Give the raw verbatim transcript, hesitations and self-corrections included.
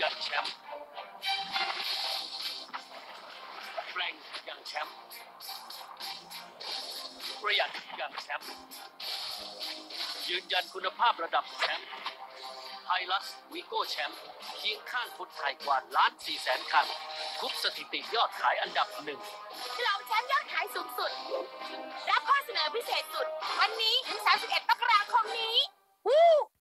ยันแชมป์แกร่งอย่างแชมป์ประหยัดอย่างแชมป์ยืนยันคุณภาพระดับแชมป์ไฮลักซ์วีโก้แชมป์เคียงข้างคนไทยกว่าล้านสี่แสนคันทุบสถิติยอดขายอันดับหนึ่งฉลองแชมป์ยอดขายสูงสุดรับข้อเสนอพิเศษสุดวันนี้ถึงสามสิบเอ็ดมกราคมนี้วู้